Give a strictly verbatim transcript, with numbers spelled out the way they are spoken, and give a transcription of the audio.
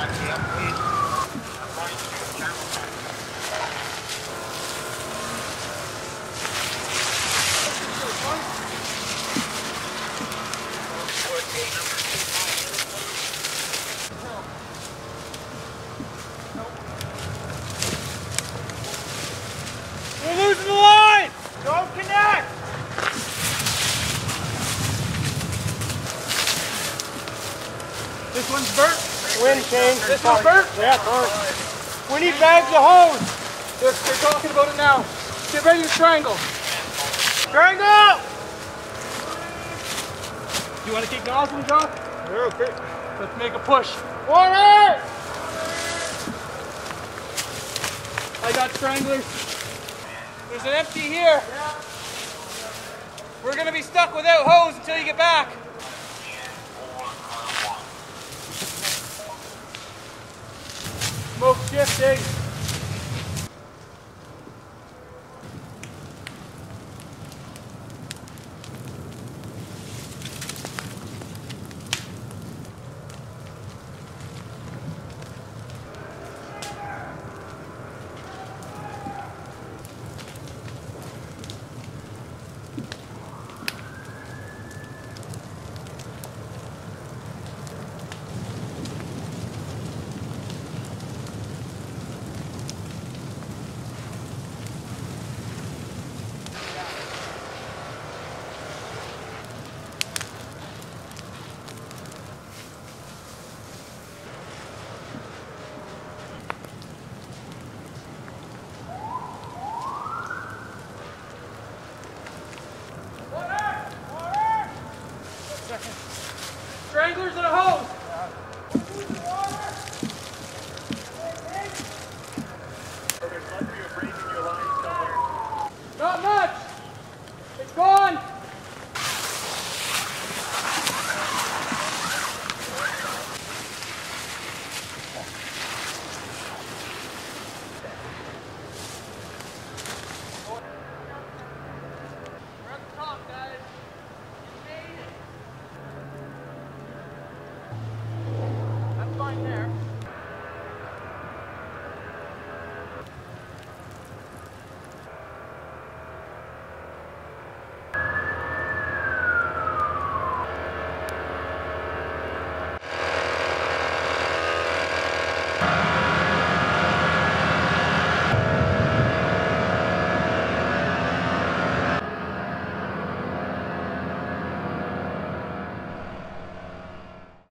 We're losing the line! Don't connect! This one's burnt. Wind change. This one's burnt? Yeah, burnt. We need bags of hose. They're, they're talking about it now. Get ready to strangle. Strangle! Do you want to keep nozzling, John? Yeah, okay. Let's make a push. Water! I got stranglers. There's an empty here. Yeah. We're going to be stuck without hose until you get back. Smoke shifting. Stranglers in a hole!